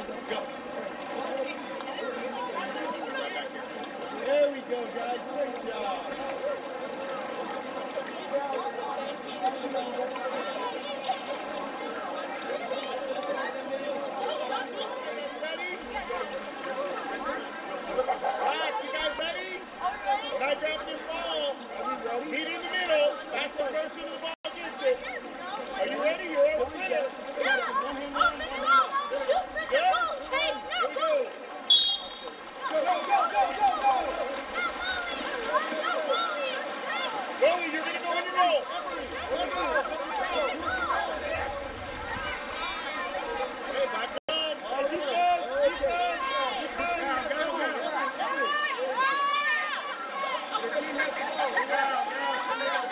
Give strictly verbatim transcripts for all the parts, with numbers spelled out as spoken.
There we go, guys. Great job. Black, you guys ready? When I drop this ball, heat in the middle. That's the person who the ball gets it. Are you ready? You're all ready. Good? Go, go, go, go, go, go! Goalie, you're going to go in your goal. Go, go, go. Hey, back up. Keep going, keep going, keep going. Down, down, down. The team has to go. Down, down, down.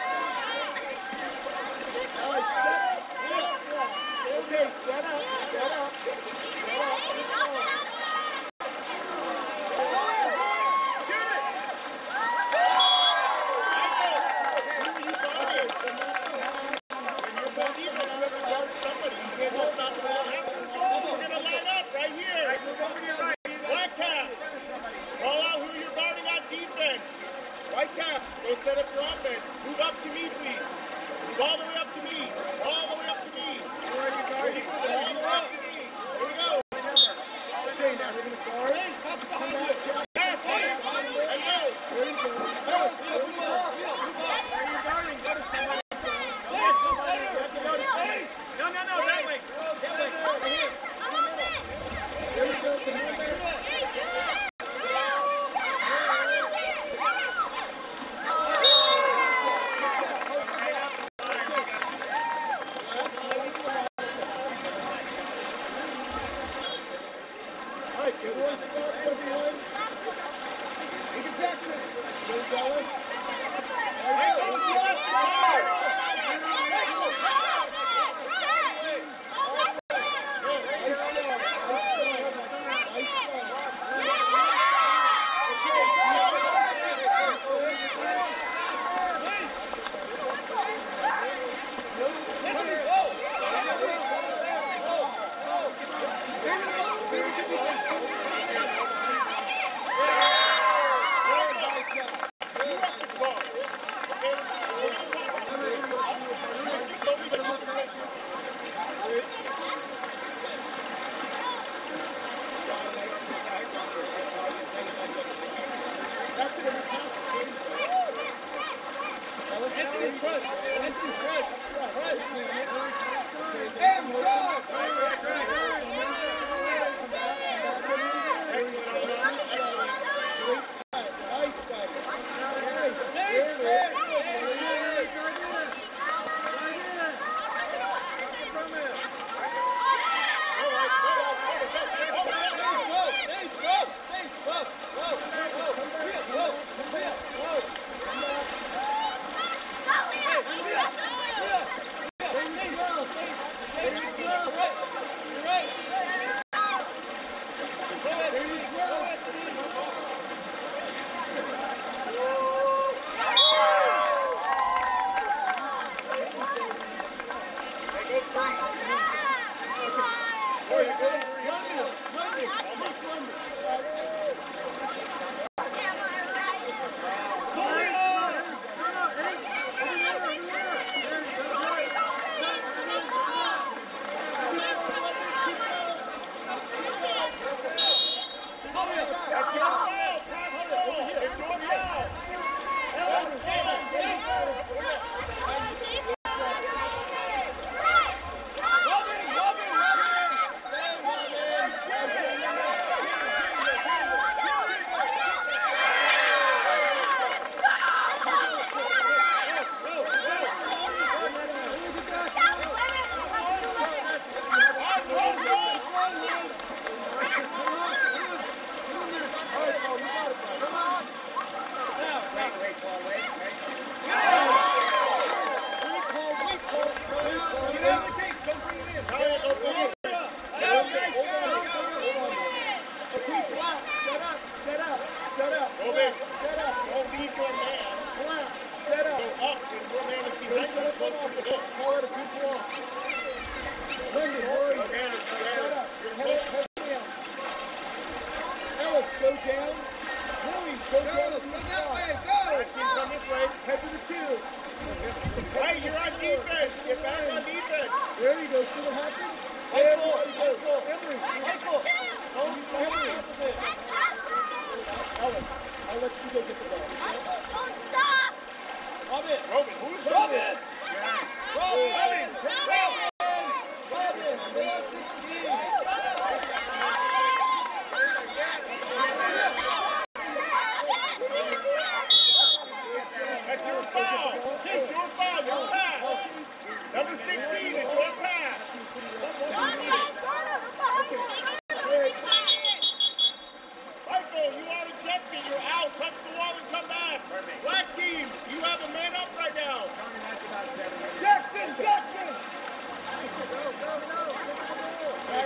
All right, set up. Okay, set up, set up. Set up. Keep going. Go set up your offense. Move up to me, please. Move all the way up to me. All the way up to me. Where are you guarding? All the way up to me. Here we go. Okay, now we're going to guard. Come back, Jack. Yes, yes. Let's go. Here we go. Go. Go. Move up. Where are you guarding? Go to somebody. No, no, no. That way. That way. Over here. I'm open. Here we go. Come on back.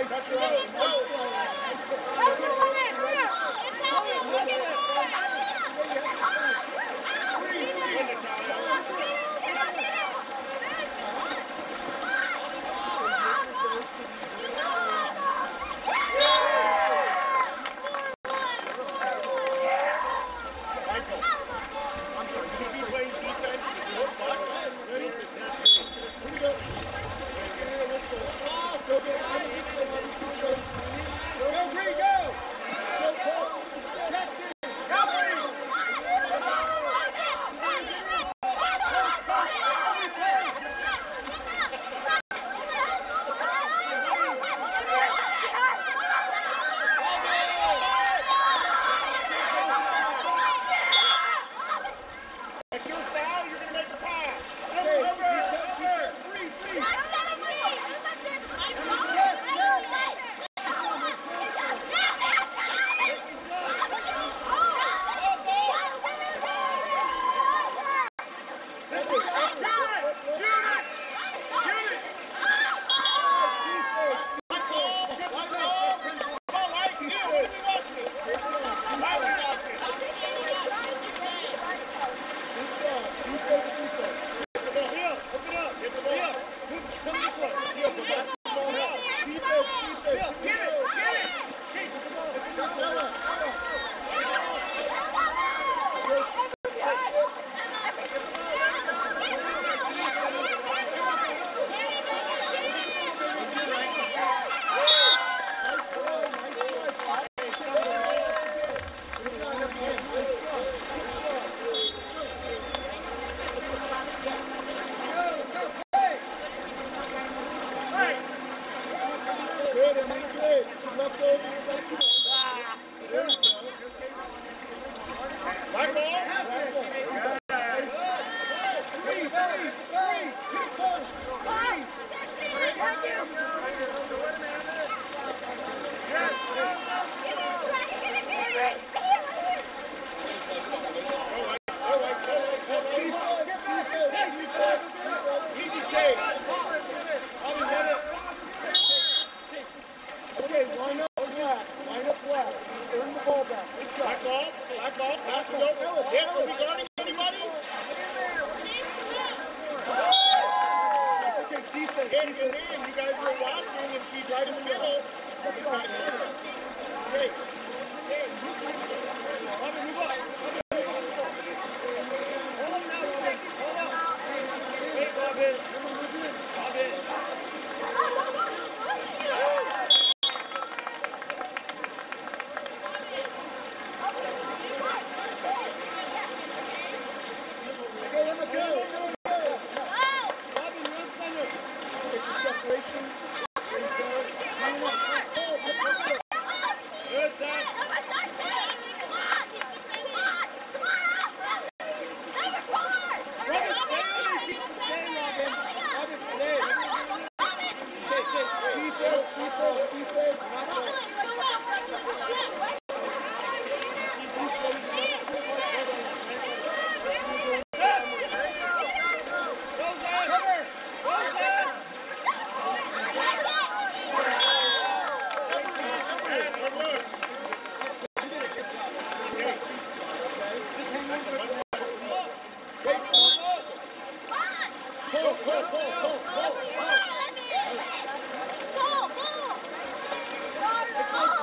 Go!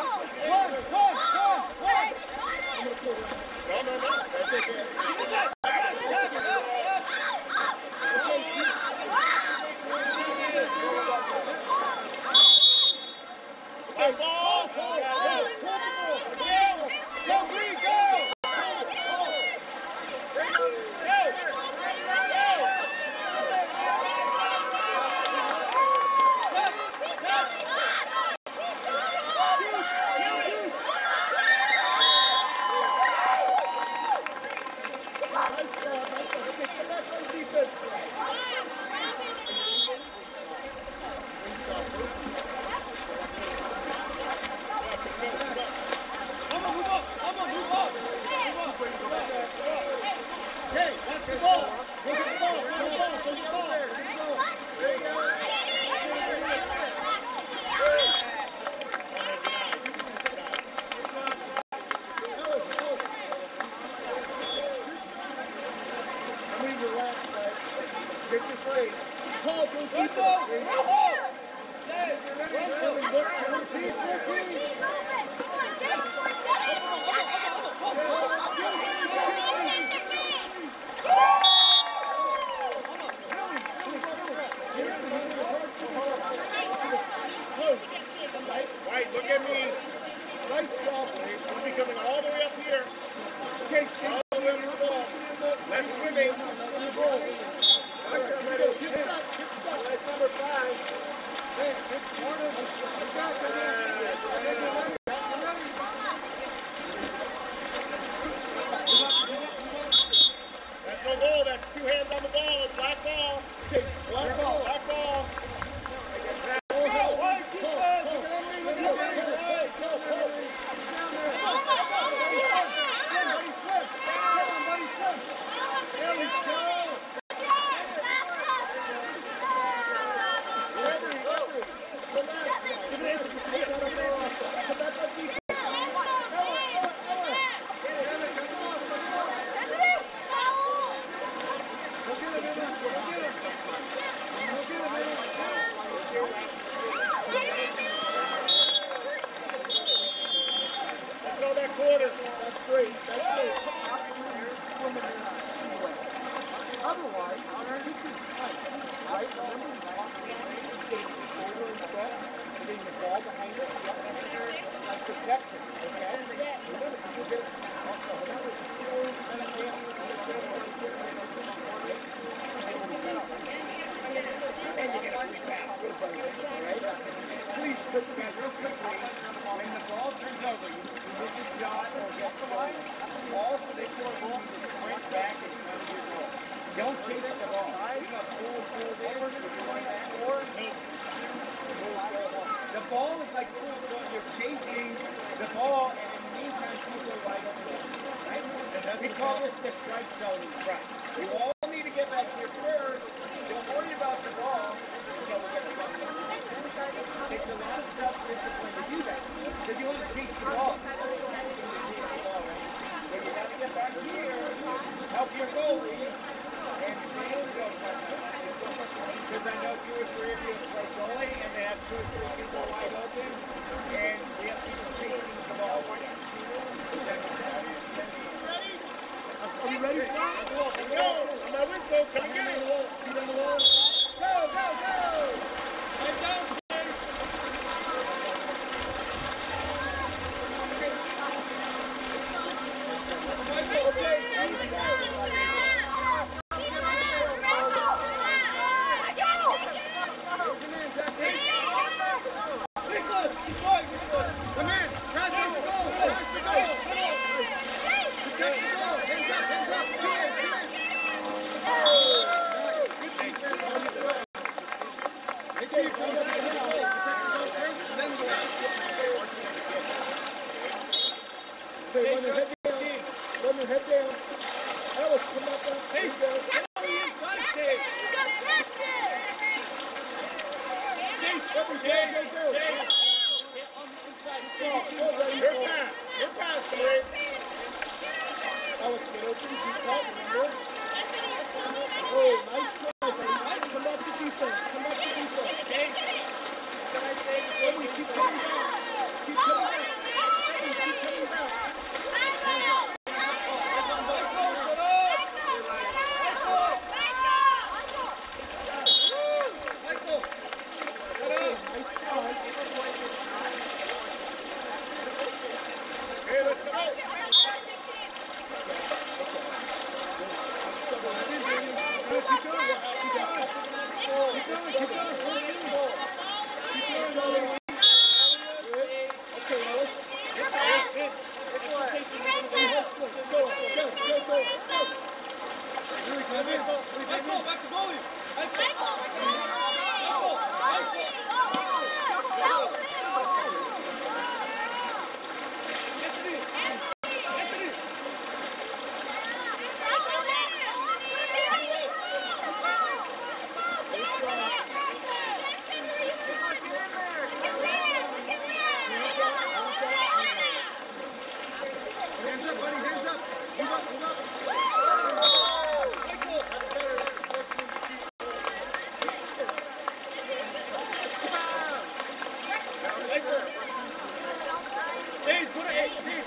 Right, look at me. Nice job, Wade. We'll be coming all the way up here. Okay, all the way up to the ball. Left swimming. Goal. Keep it up, keep it up. That's number five. Hey, it's corner. That's no goal. That's two hands on the ball. It's black ball. Okay, black ball. Black ball.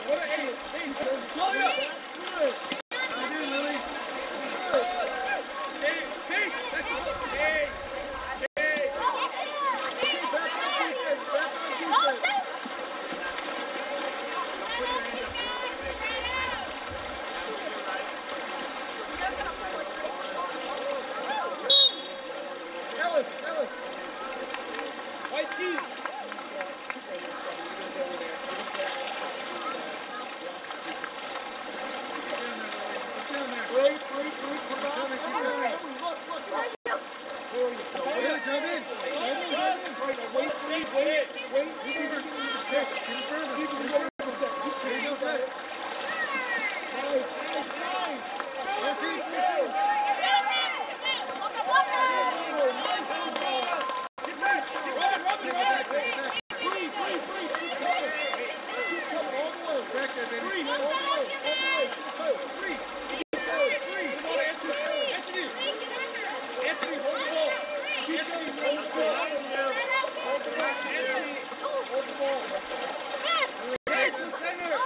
What an eight. Eight. Jolly up. Good. How you doing, Lily? Good. Hey, hey. That's a hey. Hey. Back on defense. Back on defense. Ellis, Ellis. White team. Wait, wait, wait, come on. Look, look, look. There you go. Wait, come in. Come in, come in. Wait, wait, wait. Wait, you can just give me the stick. Give me further. Give me the stick. There you go, set. Nice, nice, nice. Okay, go. Get back. Run, run, get back. Free, free, free. Keep coming. Keep coming all the way. Back there, baby. Free, all the way. All the way. Go, free. Free. Come on, Anthony. Anthony. Anthony, hold the ball. Keep going. Hold the ball. Hold the ball. Anthony. Hold the ball. Hey, to the center.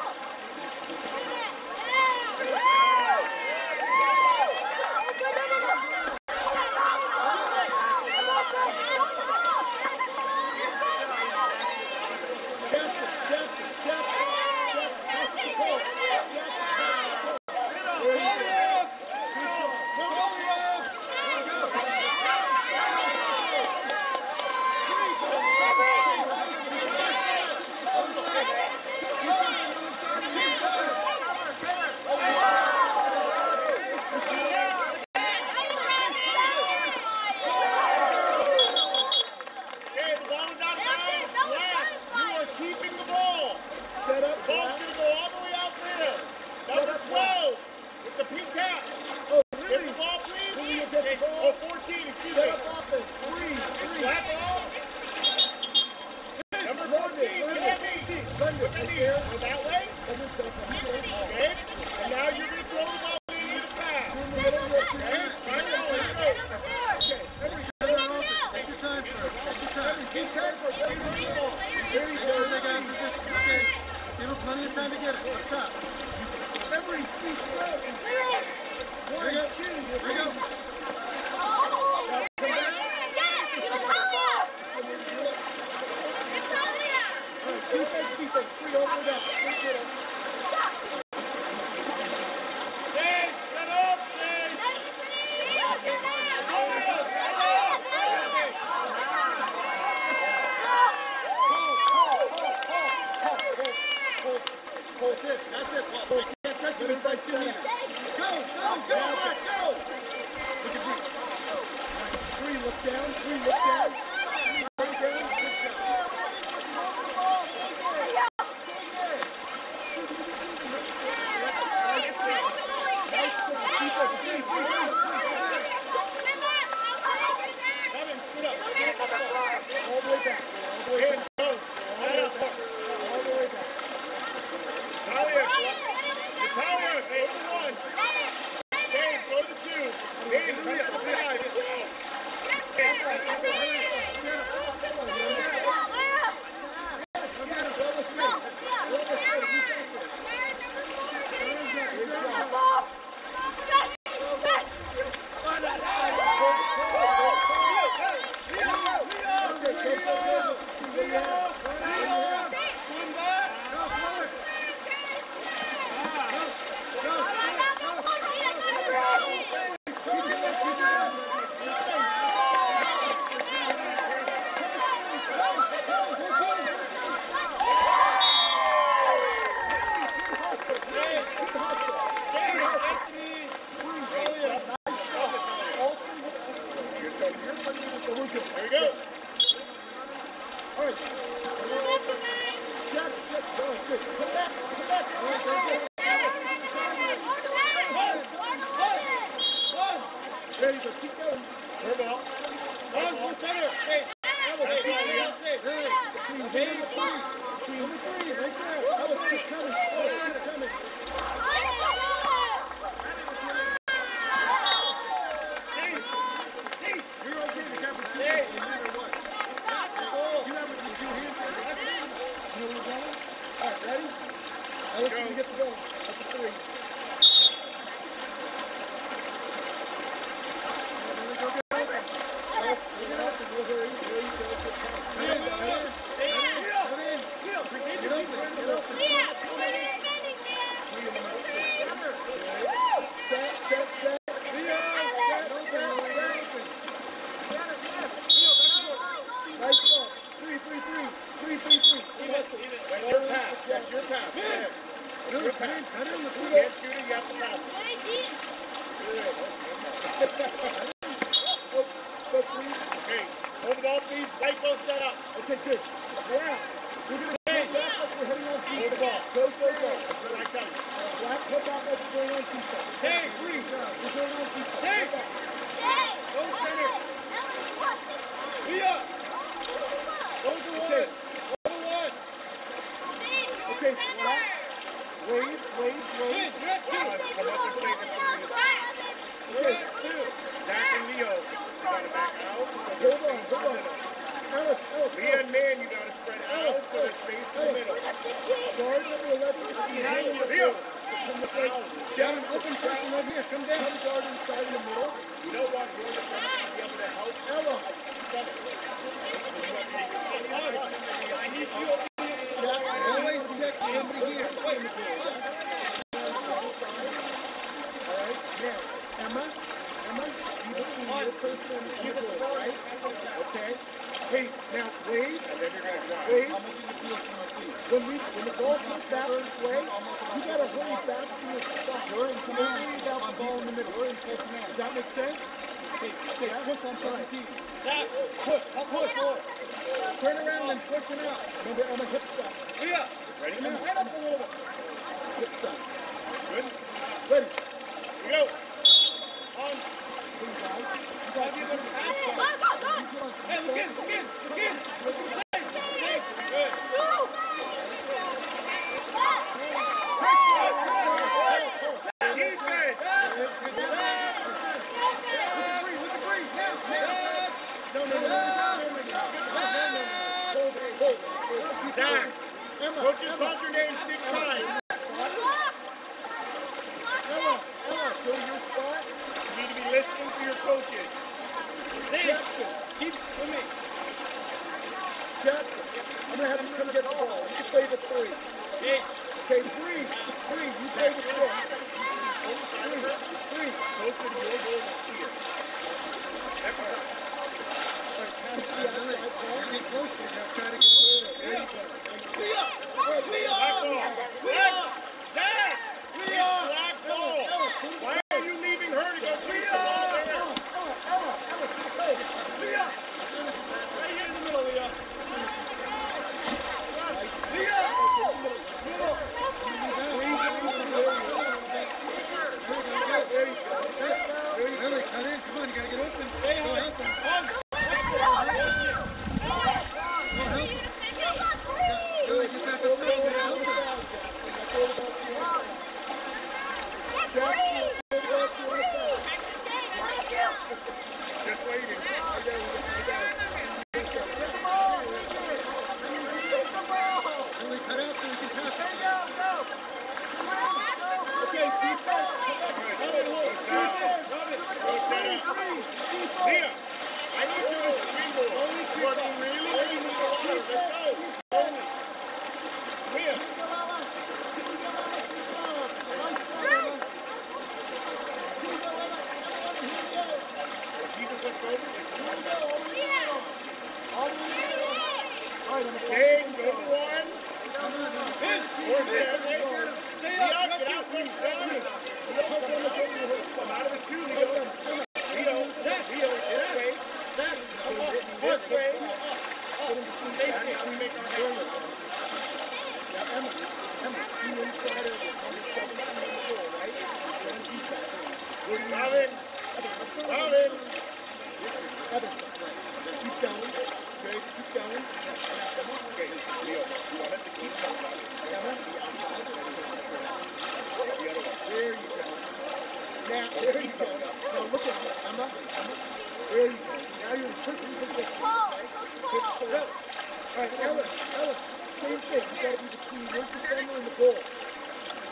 Alice, you get the ball. That's a three.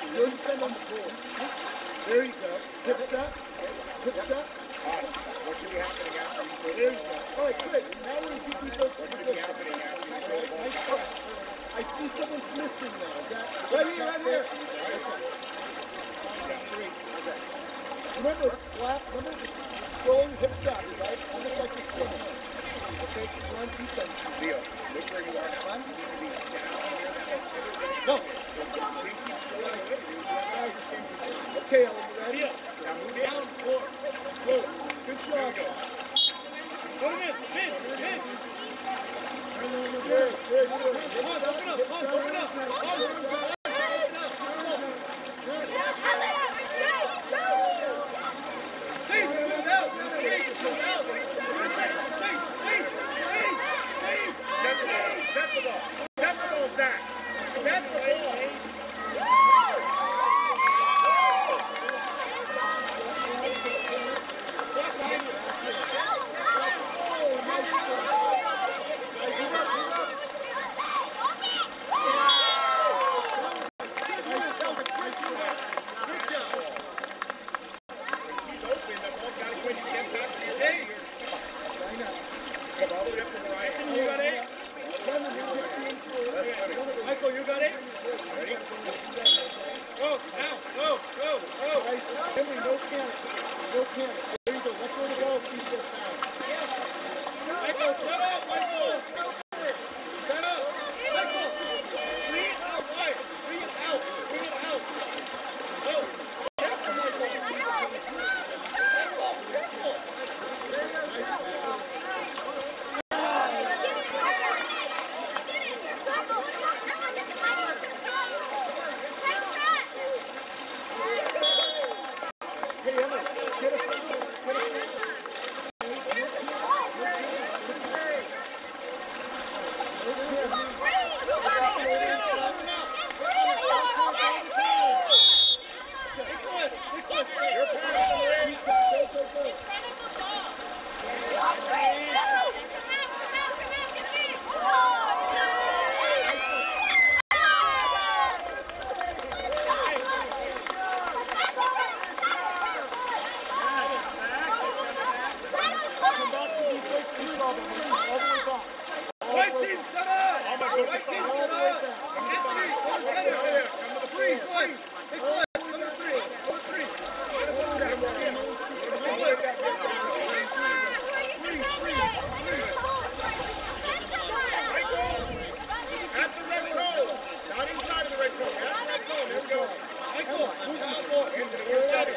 Good defend on the floor. There you go. Hips up. Hips up. All right. What should be happening after you throw There the you ball? go. All right, good. Now we're going to keep these What should be happening after you throw the ball? Nice try. I see someone's missing now. Is that Right here, right here. Okay. Down three. Okay. Remember, flap, remember just throwing hips up, right? Almost like you're swimming. Okay, one, two, three. Leo, look where you are now. You need to be down near that pivot. Go. Right. Okay, Ellen, you ready? Now move down. Four. Go. Good job. Put him in, in, in. Good, good, good. Come on, open up, come on, open up. Open up. Please, move out. Please, move out. Please, please, please, please. Step the ball. Step the ball. Step the ball back. Step the ball. Michael, you got it? Ready? Go, now, go, go, go. Guys, Henry, no panic. No panic. There you go. Let go of the ball. Please go foul. Michael, shut up, Michael. Shut up. Michael, bring it out, right. Bring it out. Bring it out. Go. Careful, Michael. Careful, careful. Hey, Emma, get a foul. Get a foul. Come back to the break two level. All the way back. White team, shut up. White team, All shut the way up. back. Get three. Come to three. Come to three. Come to three. Come to three. At the red cone. Not inside of the red cone. At the red cone. There we go. Michael, move on the floor. Anthony, you're ready.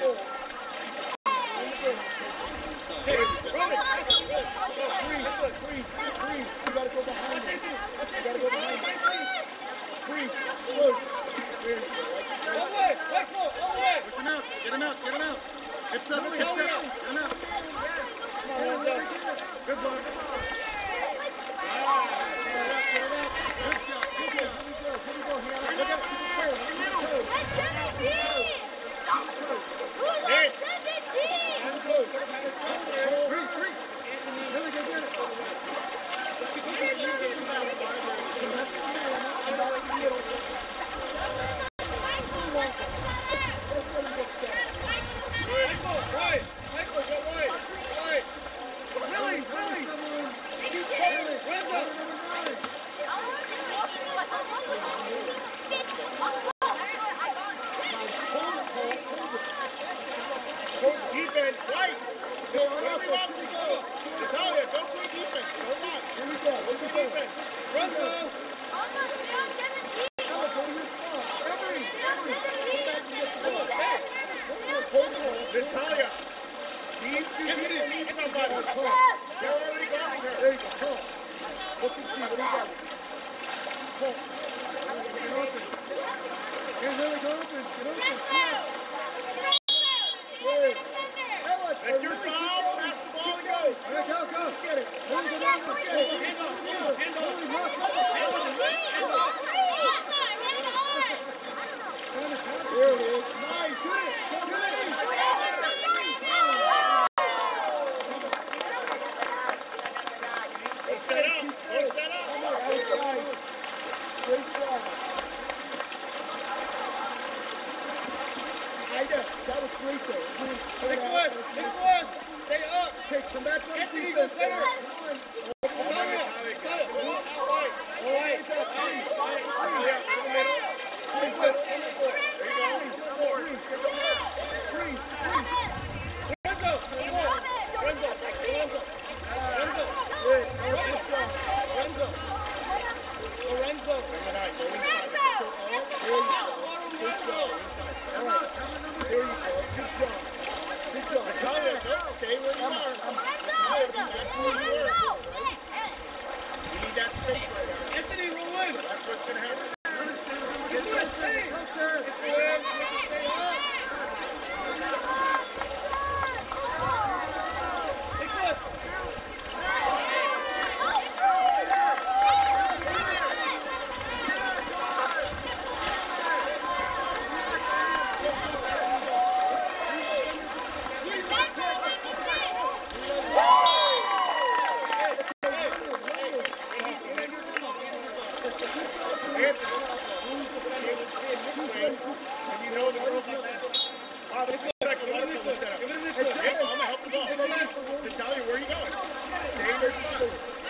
Hey, run it. Go, freeze, freeze, freeze. You gotta go behind it. You gotta go behind it. Freeze, close. There you go. All the way. Michael, all the way. Push him out. Get him out. Get him out. Hips up. Hips up. Get him out. Good one. Ah, get it out. Get it out. Good job. Good job. Here we go. Here we go. Here. Look at it. Keep it clear. Look at the toes. Freeze, freeze. Really go get it. Come back to the middle. Come back to the middle. Let's let him get set. Michael, right. Michael, go right. Right. Willie, Willie. And you know the girls like that. Wow, this looks like a wonderful setup. Hey, I'm gonna help them all. Natalia, where are you going? Stay in your spot.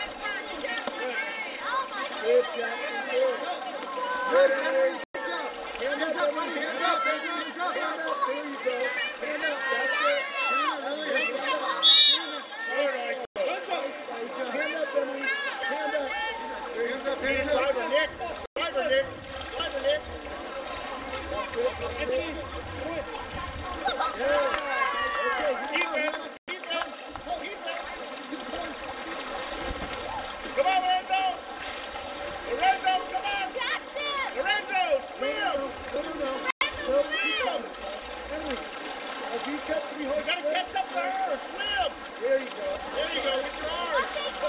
Good, Jackson. Good. Good, Henry. Hand up, buddy. Hand up. Hand up. Hand up. There you go. Hand up. That's it. Hand up. Hand up. Hand up. Hand up, Henry. Hand up. Hands up. Hands up. Driver, Nick. Driver, Nick. Driver, Nick. That's it. Yeah. Okay. Defense. Defense. Defense. Come on, Lorenzo. Lorenzo, come on. Lorenzo, swim. No, no, no. No, Swim. Henry. As you catch me, You hold gotta catch up to her. Swim. There you go. There you go. With your arms.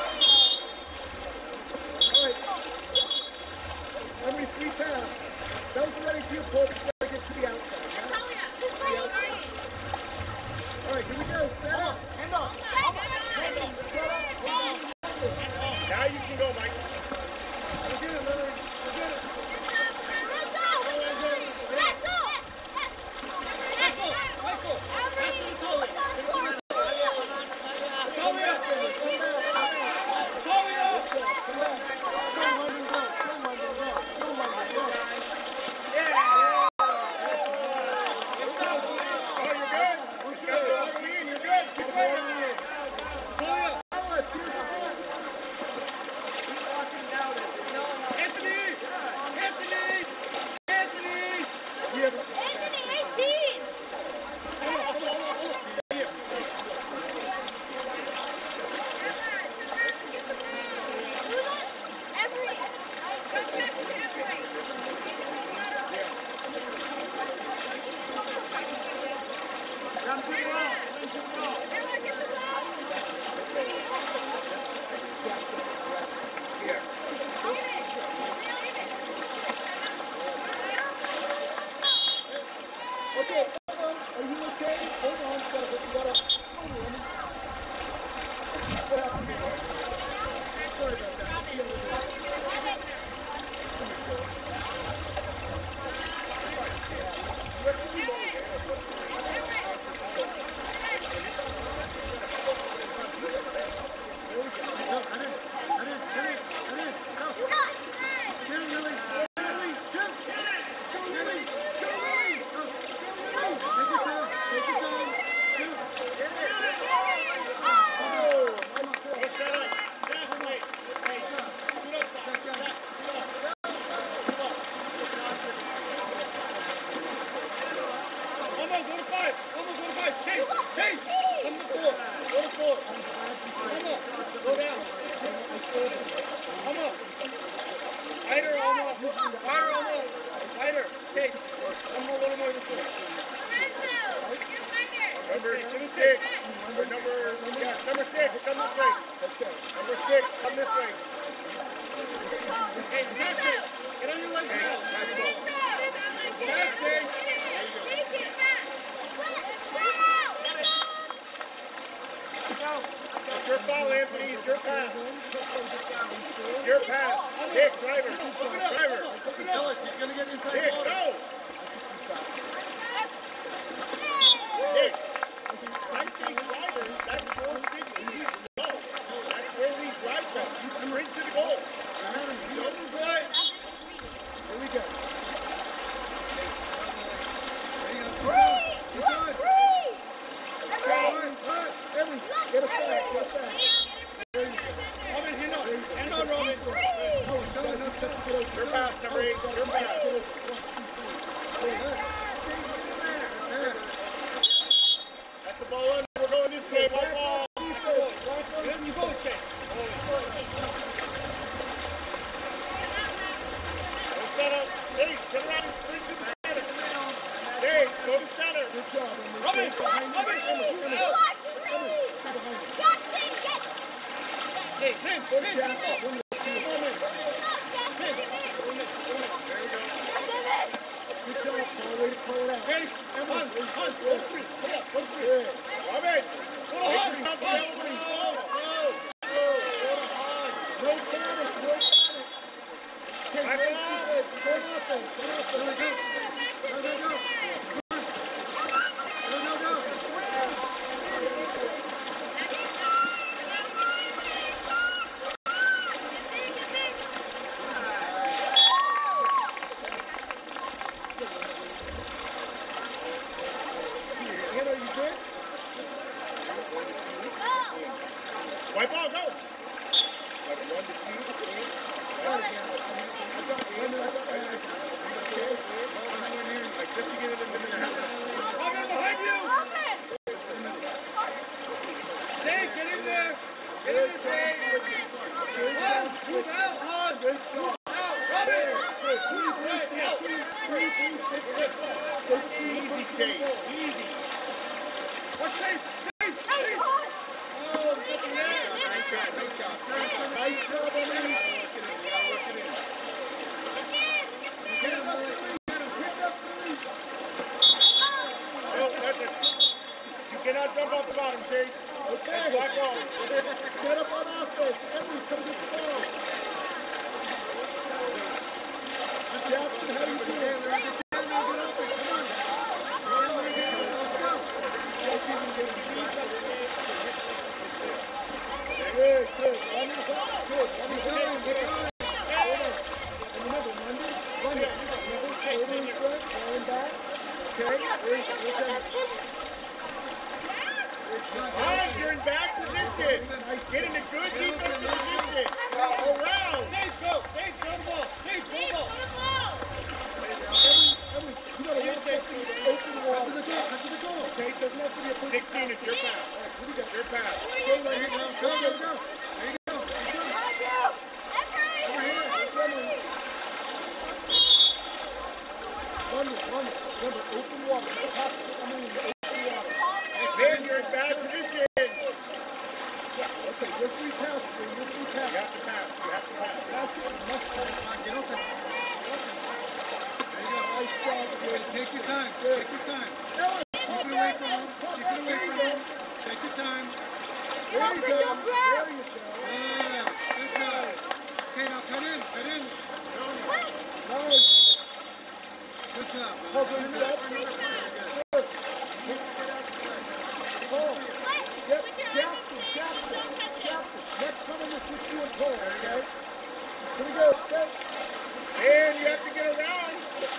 All right. Henry, three pounds. Don't let it you pull. You gotta get to the outside. All right, here we go. Set up. Hand up. Hand up. Now you can go, Mike. We'll get it, Lily. We'll get it. Okay, hold on. Are you okay? Hold on, because you gotta. Hold on. What happened here? Sorry about that. Number six. Number, number, yeah, number six, come this way. Number six, come this way. Hey, that's it. Get on your legs now. That's it. That's it. It's your ball, Anthony. It's your pass. Your pass. Nick, driver. Driver. Alex, he's gonna get inside. Nick, go. Nick. I say driver, that's your signal. No, that's where we drive from. You sprint to the goal. Don't drive. Here we go. Free! Look, free! Evan, get us back, get us back. Robin, hand on. Hand on, Robin. Oh, no, no, no, no. Your pass, number eight. Your pass. That's the ball under. We're going this way. One ball. Then you go, Shane. Go set up. Hey, turn around and sprint to the center. Hey, go to center. Good job, Robin, Robin. Robin. Hey, Tim, Good Tim, job. Tim. One, two, There you go. good job, Paul. Way to pull it out. Ready? Hunt, Hunt, go three. Come on, go three. Good. Robin, go to Hunt. Hunt, go. No panic, no panic. Back White ball, go! Just to get it in the middle. Robin, behind you! Dave, get in there! Get in there, Dave! Hans, move out, Hans! Move out, Robin! Easy, Chase. Easy. What's Dave? Dave, Dave! Oh, nothing there! Nice shot, nice shot. Nice job, Emily. No, that's it. You cannot jump off the bottom, Chase. Okay. Black ball. Get up on offense. Emily, come get the ball. Jackson, how you doing? Good, good. Run it up. Good. Run it up. And remember, Monday, run it. Remember, shoulder in front, going back. Okay, there you go. All right, you're in back position. Get in a good defensive position. Around. Dave, go! Dave, throw the ball! Dave, throw the ball! Emily, you gotta watch that thing with the open wall. After the goal, after the goal. Okay, it doesn't have to be a push. sixteen, it's your pass. All right, here we go. Your pass. Go, there you go. Go, go, go. There you go. Over here. Emily. Run it, run it. Remember, open water. You don't have to come in the open water. Man, you're in bad position. Okay, your three passes, your three passes. You have to pass. You have to pass. Pass it. You must pass. Get open. Nice job, good. Take your time. Take your time. Ellis, Keep it away from him. Keep it away from him. Take your time. there you go. There you go. Yeah. Good job. Okay, now cut in. Cut in. Nice. Good job. Cover it up. Sure. Paul. Yep, Jackson, Jackson, Jackson. Next time I'm going to switch you and Paul, okay? Here we go. Okay. And you have to get around.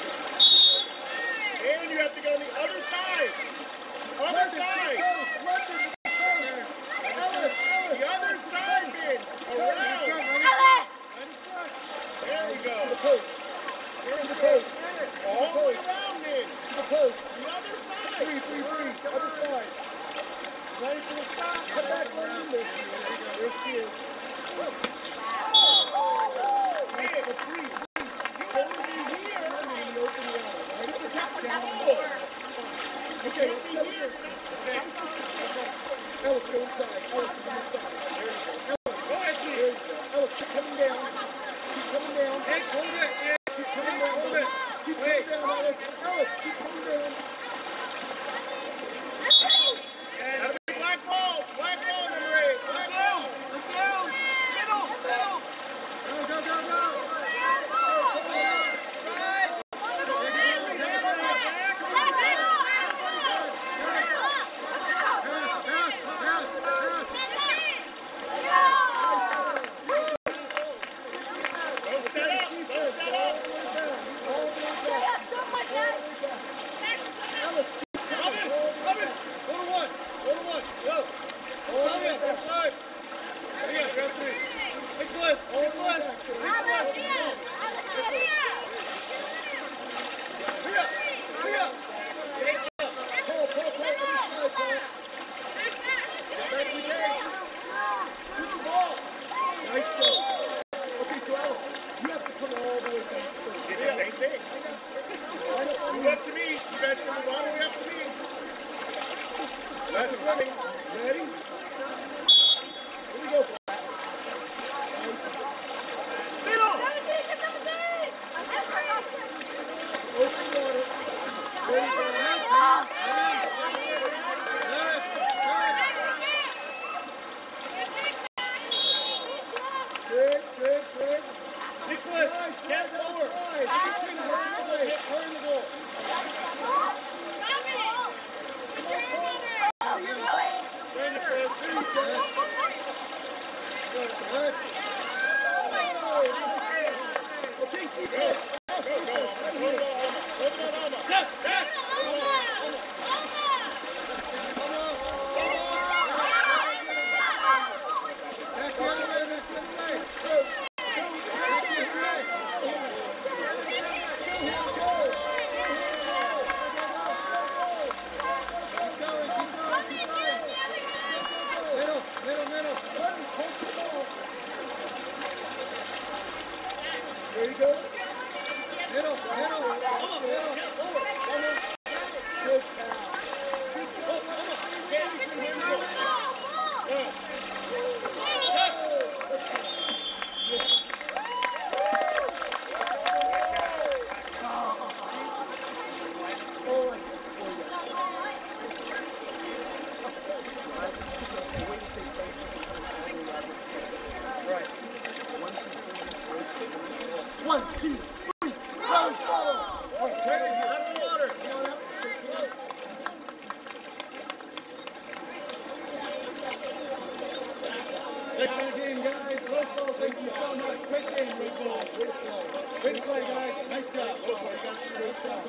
And you have to go on the other side. Other side. Ellis, Ellis. The other side, man. Around. There we go. To the post. To the post. All the way around, man. To the post. The other side. Three, three, three. Other side. Ready for the stop. Come back where you live. There she is. Man, the three. Over here. And then the open wall. Right? Protect the goal. Okay, let's go here. Okay. Ellis, go inside. Ellis, go inside. There you go. Ellis, Go ahead, there Keith. you go. Ellis, keep coming down. Keep coming down. Hey, hold it. Yeah. Keep coming down. Hold Ellis. it. Keep Wait. coming down, Ellis. Ellis, keep coming down. That'll be black ball. Black ball, number eight. Black ball. Let's go. Middle. Middle. Go, go, go, go. Good, good, good. Nicholas, get forward. Middle, middle. Come on, middle. Get forward. Come on. Good pass. Oh, come on. Get it. Here we go. Good. One, two, three, let's go! Okay, have the water. Thanks for the game, guys. Football, thank you so much. Great game, Red Bull. Great play, guys. Nice job. Great job.